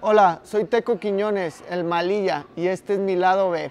Hola, soy Teco Quiñones, el Malilla, y este es mi lado B.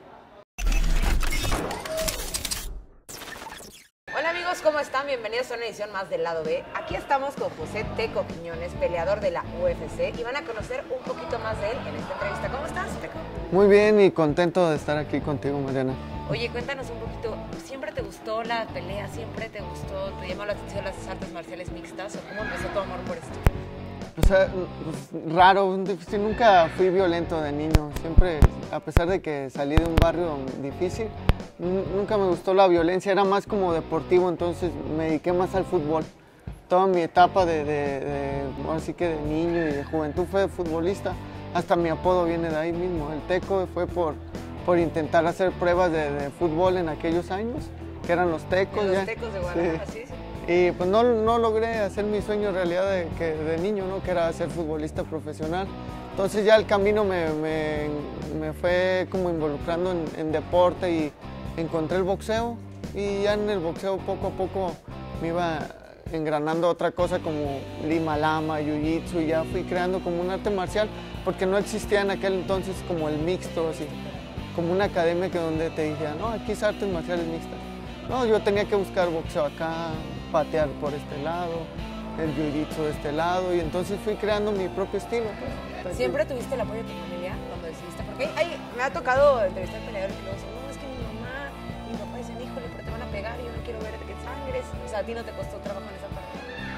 Hola amigos, ¿cómo están? Bienvenidos a una edición más del lado B. Aquí estamos con José Teco Quiñones, peleador de la UFC, y van a conocer un poquito más de él en esta entrevista. ¿Cómo estás, Teco? Muy bien y contento de estar aquí contigo, Mariana. Oye, cuéntanos un poquito, ¿siempre te gustó la pelea? ¿Siempre te gustó, te llamó la atención las artes marciales mixtas? ¿O cómo empezó tu amor por esto? O sea, pues, raro, difícil. Nunca fui violento de niño. Siempre, a pesar de que salí de un barrio difícil, nunca me gustó la violencia. Era más como deportivo, entonces me dediqué más al fútbol. Toda mi etapa ahora sí que de niño y de juventud fue de futbolista. Hasta mi apodo viene de ahí mismo. El Teco fue por intentar hacer pruebas de fútbol en aquellos años, que eran los Tecos. Los Tecos de Guadalajara, sí. Y pues no logré hacer mi sueño realidad de niño, ¿no? Que era ser futbolista profesional. Entonces ya el camino me fue como involucrando en deporte y encontré el boxeo. Y ya en el boxeo poco a poco me iba engranando otra cosa como Lima Lama, Jiu-Jitsu, y ya fui creando como un arte marcial porque no existía en aquel entonces como el mixto, así, como una academia donde te dijera, no, aquí es artes marciales mixtas. No, yo tenía que buscar boxeo acá, patear por este lado, el jiu-jitsu de este lado, y entonces fui creando mi propio estilo. Pues. ¿Siempre tuviste el apoyo de tu familia cuando decidiste? Porque me ha tocado entrevistar peleadores que luego dicen, no, es que mi mamá y mi papá dicen, híjole, pero te van a pegar y yo no quiero ver que sangres. O sea, ¿a ti no te costó trabajo en esa parte?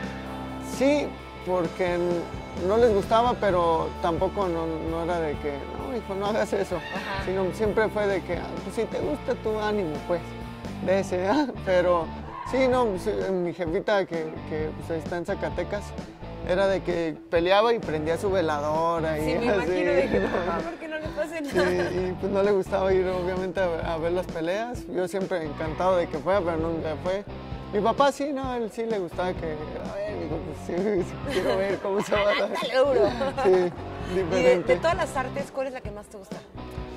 Sí, porque no les gustaba, pero tampoco no era de que, no, hijo, no hagas eso. Ajá. Sino siempre fue de que, pues si te gusta tu ánimo, pues, de ese, pero... Sí, no, mi jefita que pues, está en Zacatecas, era de que peleaba y prendía su veladora. Sí, y me así. imagino de que, por favor, que no le pase nada. Sí, y pues no le gustaba ir obviamente a ver las peleas. Yo siempre encantado de que fuera, pero nunca fue. Mi papá sí, no, él sí le gustaba que, a ver, digo, pues sí, quiero ver cómo se va a dar. Dale duro. Sí, diferente. Y de todas las artes, ¿cuál es la que más te gusta?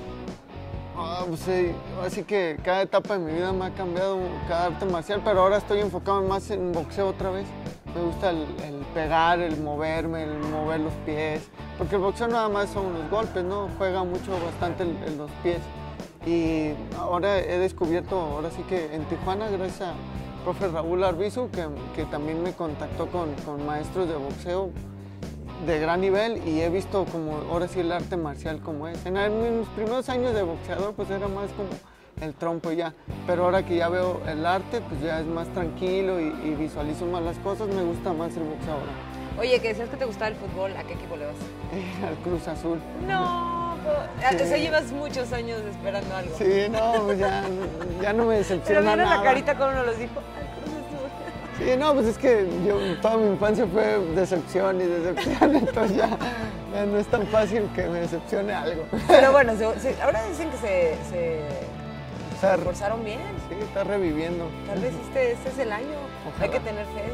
Pues sí, así que cada etapa de mi vida me ha cambiado cada arte marcial, pero ahora estoy enfocado más en boxeo otra vez. Me gusta el pegar, el moverme, el mover los pies, porque el boxeo nada más son los golpes, ¿no? Juega bastante los pies. Y ahora he descubierto, ahora sí que en Tijuana, gracias a profe Raúl Arbizu, que también me contactó con maestros de boxeo de gran nivel, y he visto como ahora sí el arte marcial como es. En mis primeros años de boxeador pues era más como el trompo y ya, pero ahora que ya veo el arte pues ya es más tranquilo y visualizo más las cosas, me gusta más el boxeo ahora. Oye, que decías que te gustaba el fútbol, ¿a qué equipo le vas? Al Cruz Azul. No, o sea, llevas muchos años esperando algo. Sí, no, pues ya no me decepciona nada. Pero mira la carita como nos los dijo. Sí, no, pues es que toda mi infancia fue decepción y decepción, entonces ya no es tan fácil que me decepcione algo. Pero bueno, ahora dicen que se esforzaron bien. Sí, está reviviendo. Tal vez este es el año. Ojalá. Hay que tener fe,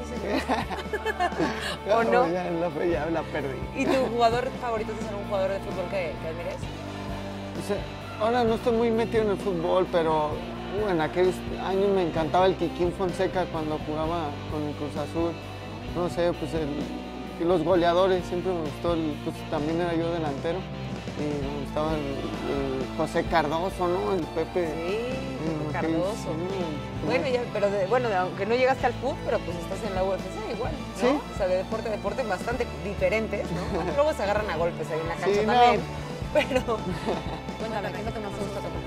dicen. ¿O no? Ya la fe ya la perdí. ¿Y tu jugador favorito es algún jugador de fútbol que admires? O sea, ahora no estoy muy metido en el fútbol, pero en aquellos años me encantaba el Kikín Fonseca cuando jugaba con el Cruz Azul. No sé, pues los goleadores, siempre me gustó, pues también era yo delantero. Y me gustaba el José Cardoso, ¿no? El Pepe. Sí, Cardoso. Bueno, pero aunque no llegaste al fútbol, pero pues estás en la UFC igual, ¿no? Sí. O sea, de deporte bastante diferentes, ¿no? Luego se agarran a golpes ahí en la cancha sí, también. No. Pero, cuéntame, ¿qué es lo que más te gusta tomar?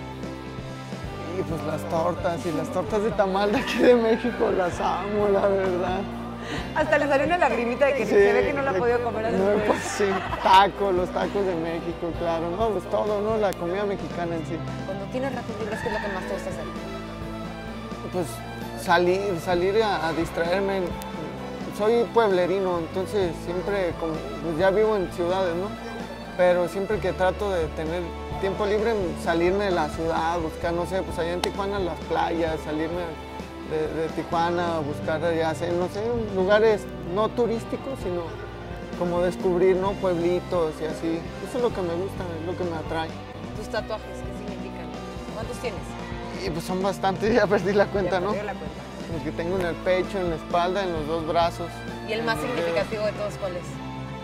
Y pues las tortas de tamal de aquí de México las amo, la verdad. Hasta le salió una lagrimita de que se ve que no la ha podido comer así. No, pues sí, los tacos de México, claro, no, pues todo, ¿no? La comida mexicana en sí. Cuando tienes ratos libres, ¿qué es lo que más te gusta hacer? Pues salir a distraerme. Soy pueblerino, entonces siempre, pues ya vivo en ciudades, ¿no? Pero siempre que trato de tener tiempo libre, salirme de la ciudad, buscar, no sé, pues allá en Tijuana las playas, salirme de Tijuana, buscar allá, no sé, lugares no turísticos, sino como descubrir, ¿no? Pueblitos y así. Eso es lo que me gusta, es lo que me atrae. ¿Tus tatuajes qué significan? ¿Cuántos tienes? Y pues son bastantes, ya perdí la cuenta, ¿no? Ya perdí la cuenta. Los que tengo en el pecho, en la espalda, en los dos brazos. ¿Y el más significativo de todos cuál es?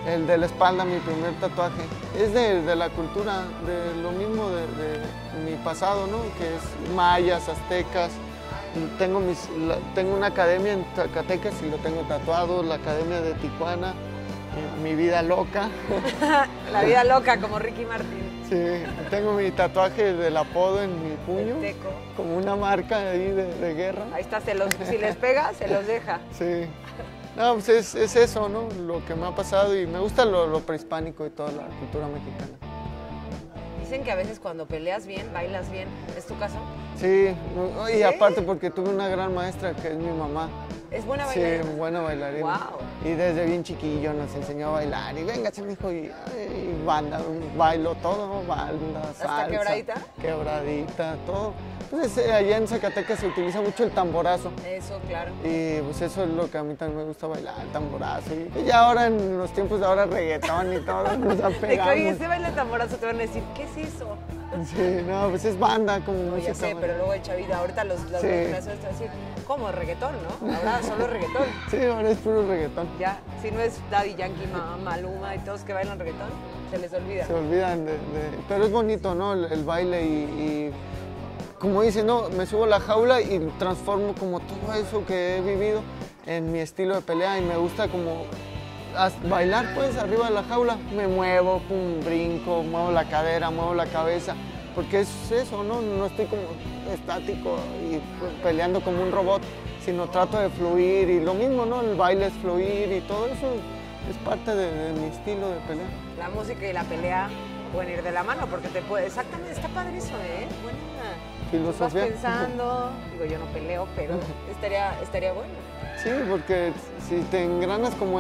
El de la espalda, mi primer tatuaje. Es de la cultura, de lo mismo de mi pasado, ¿no? Que es mayas, aztecas. Tengo una academia en Zacatecas y lo tengo tatuado, la academia de Tijuana, mi vida loca. La vida loca, como Ricky Martin. Sí, tengo mi tatuaje del apodo en mi puño, El teco. como una marca ahí de guerra. Ahí está, si les pega, se los deja. Sí. No, pues es eso, ¿no? Lo que me ha pasado y me gusta lo prehispánico y toda la cultura mexicana. Dicen que a veces cuando peleas bien, bailas bien. ¿Es tu caso? Sí, y ¿Sí? aparte porque tuve una gran maestra que es mi mamá. ¿Es buena bailarina? Sí, buena bailarina. Wow. Y desde bien chiquillo nos enseñó a bailar. Y véngase, mijo, y banda, bailo todo, banda, salsa. ¿Hasta quebradita? Quebradita, todo. Pues allá en Zacatecas se utiliza mucho el tamborazo. Eso, claro. Y pues eso es lo que a mí también me gusta bailar, el tamborazo. Y ya ahora en los tiempos de ahora reggaetón y todo, nos De que, apegamos. oye, ese baile tamborazo te van a decir, ¿qué es eso? Sí, no, pues es banda como No, música. ya sé, pero luego el chavita, ahorita los Sí. generaciones te van a decir, ¿cómo? Reggaetón, ¿no? Ahora solo reggaetón. Sí, ahora es puro reggaetón. Ya, si no es Daddy Yankee, Maluma y todos que bailan reggaetón, se les olvida. Se olvidan Pero es bonito, ¿no? El baile y como dice, no, me subo a la jaula y transformo como todo eso que he vivido en mi estilo de pelea y me gusta como bailar pues arriba de la jaula. Me muevo, pum, brinco, muevo la cadera, muevo la cabeza, porque es eso, ¿no? No estoy como estático y peleando como un robot, sino trato de fluir y lo mismo, ¿no? El baile es fluir y todo eso es parte de mi estilo de pelea. La música y la pelea pueden ir de la mano porque te puede... Exactamente, está padre eso, ¿eh? Buena Filosofía. Vas pensando, digo, yo no peleo, pero estaría bueno. Sí, porque si te engranas como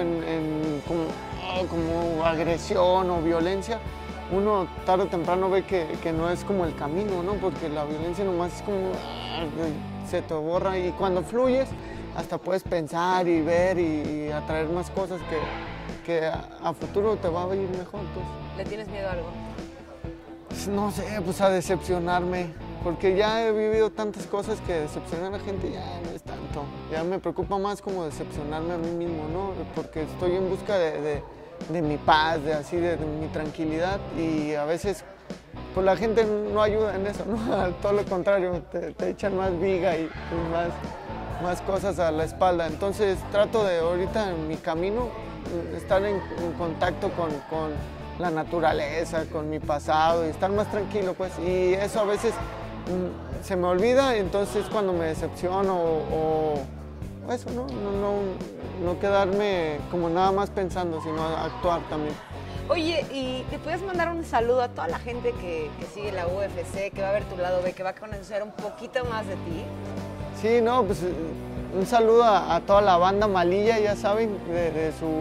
como agresión o violencia, uno tarde o temprano ve que no es como el camino, ¿no? Porque la violencia nomás es como... se te borra y cuando fluyes hasta puedes pensar y ver y atraer más cosas que a futuro te va a ir mejor, pues. ¿Le tienes miedo a algo? Pues, no sé, pues a decepcionarme, porque ya he vivido tantas cosas que decepcionar a la gente ya no es tanto. Ya me preocupa más como decepcionarme a mí mismo, ¿no? Porque estoy en busca de mi paz, de mi tranquilidad y a veces pues la gente no ayuda en eso, ¿no? Todo lo contrario, te echan más viga y más cosas a la espalda. Entonces trato de ahorita en mi camino estar en contacto con la naturaleza, con mi pasado y estar más tranquilo, pues. Y eso a veces se me olvida, entonces cuando me decepciono o eso, ¿no? No quedarme como nada más pensando, sino actuar también. Oye, ¿y te puedes mandar un saludo a toda la gente que sigue la UFC, que va a ver tu lado B, que va a conocer un poquito más de ti? Sí, no, pues un saludo a toda la banda Malilla, ya saben, de su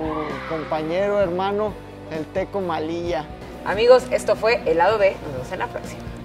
compañero, hermano, el Teco Malilla. Amigos, esto fue El Lado B. Nos vemos en la próxima.